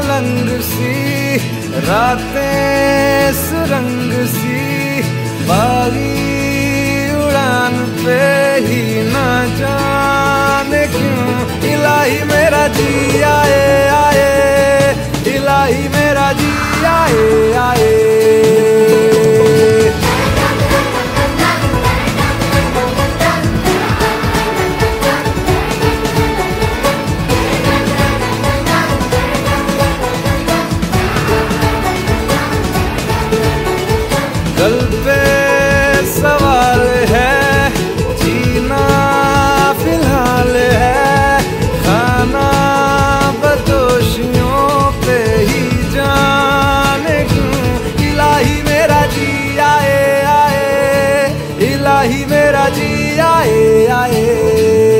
मलंग सी, रातें सुरंग सी, बागी उड़ान पे ही ना जाने क्यों इलाही मेरा जी आए आए, इलाही मेरा जी आए आए। कल पे सवाल है, जीना फिलहाल है, खाना बदोशियों पे ही जाने क्यों इलाही मेरा जी आए आए, इलाही मेरा जी आए आए।